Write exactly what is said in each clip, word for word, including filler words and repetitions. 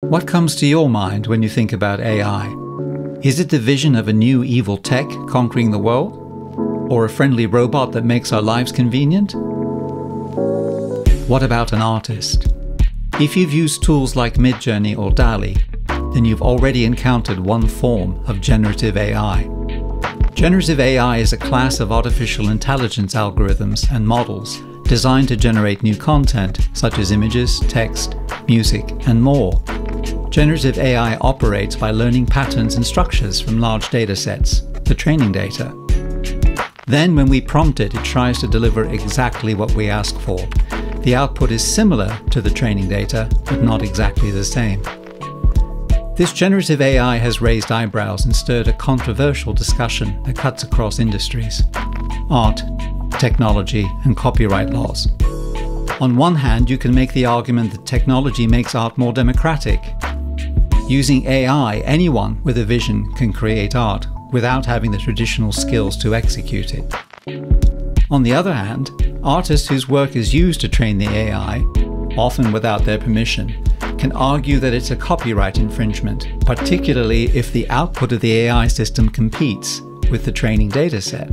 What comes to your mind when you think about A I? Is it the vision of a new evil tech conquering the world? Or a friendly robot that makes our lives convenient? What about an artist? If you've used tools like Midjourney or DALL-E, then you've already encountered one form of generative A I. Generative A I is a class of artificial intelligence algorithms and models designed to generate new content such as images, text, music, and more. Generative A I operates by learning patterns and structures from large data sets, the training data. Then when we prompt it, it tries to deliver exactly what we ask for. The output is similar to the training data, but not exactly the same. This generative A I has raised eyebrows and stirred a controversial discussion that cuts across industries: art, technology, and copyright laws. On one hand, you can make the argument that technology makes art more democratic. Using A I, anyone with a vision can create art without having the traditional skills to execute it. On the other hand, artists whose work is used to train the A I, often without their permission, can argue that it's a copyright infringement, particularly if the output of the A I system competes with the training dataset.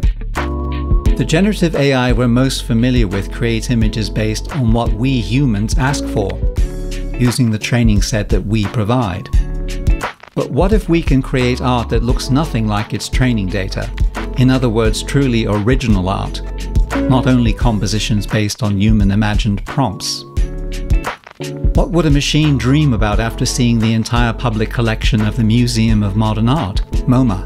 The generative A I we're most familiar with creates images based on what we humans ask for, using the training set that we provide. But what if we can create art that looks nothing like its training data? In other words, truly original art, not only compositions based on human-imagined prompts. What would a machine dream about after seeing the entire public collection of the Museum of Modern Art, MoMA?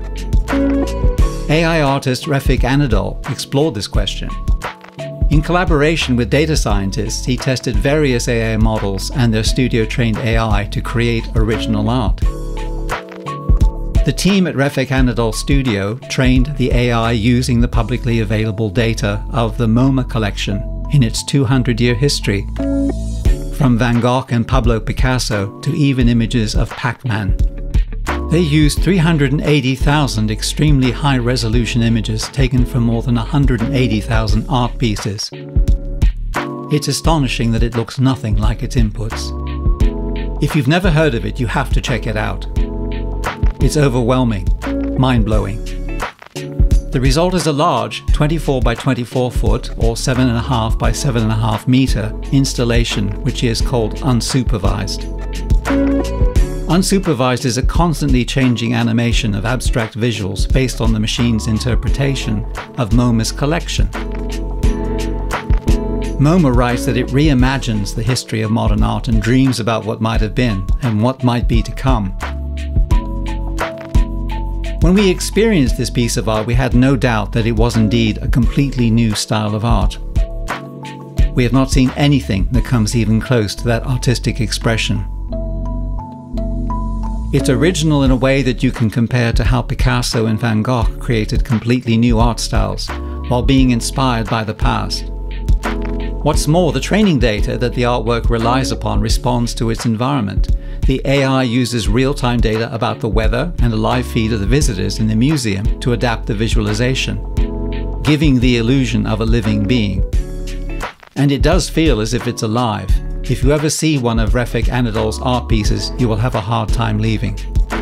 A I artist Refik Anadol explored this question. In collaboration with data scientists, he tested various A I models and their studio-trained A I to create original art. The team at Refik Anadol Studio trained the A I using the publicly available data of the MoMA collection in its two hundred year history, from Van Gogh and Pablo Picasso to even images of Pac-Man. They used three hundred eighty thousand extremely high-resolution images taken from more than one hundred eighty thousand art pieces. It's astonishing that it looks nothing like its inputs. If you've never heard of it, you have to check it out. It's overwhelming, mind-blowing. The result is a large twenty-four by twenty-four foot or seven point five by seven point five meter installation, which is called Unsupervised. Unsupervised is a constantly changing animation of abstract visuals based on the machine's interpretation of MoMA's collection. MoMA writes that it reimagines the history of modern art and dreams about what might have been and what might be to come. When we experienced this piece of art, we had no doubt that it was indeed a completely new style of art. We have not seen anything that comes even close to that artistic expression. It's original in a way that you can compare to how Picasso and Van Gogh created completely new art styles, while being inspired by the past. What's more, the training data that the artwork relies upon responds to its environment. The A I uses real-time data about the weather and a live feed of the visitors in the museum to adapt the visualization, giving the illusion of a living being. And it does feel as if it's alive. If you ever see one of Refik Anadol's art pieces, you will have a hard time leaving.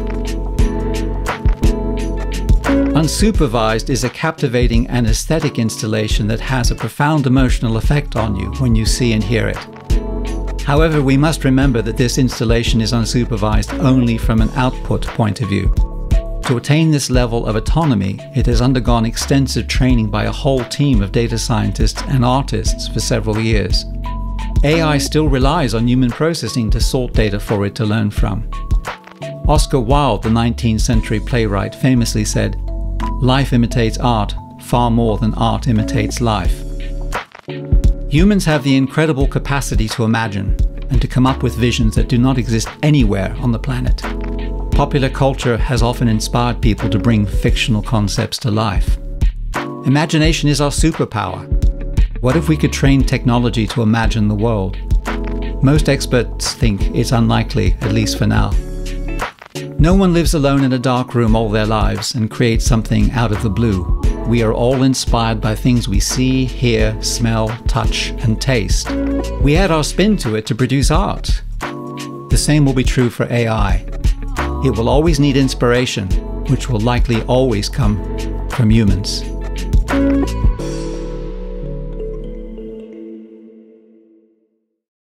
Unsupervised is a captivating and aesthetic installation that has a profound emotional effect on you when you see and hear it. However, we must remember that this installation is unsupervised only from an output point of view. To attain this level of autonomy, it has undergone extensive training by a whole team of data scientists and artists for several years. A I still relies on human processing to sort data for it to learn from. Oscar Wilde, the nineteenth century playwright, famously said, "Life imitates art far more than art imitates life." Humans have the incredible capacity to imagine and to come up with visions that do not exist anywhere on the planet. Popular culture has often inspired people to bring fictional concepts to life. Imagination is our superpower. What if we could train technology to imagine the world? Most experts think it's unlikely, at least for now. No one lives alone in a dark room all their lives and creates something out of the blue. We are all inspired by things we see, hear, smell, touch, and taste. We add our spin to it to produce art. The same will be true for A I. It will always need inspiration, which will likely always come from humans.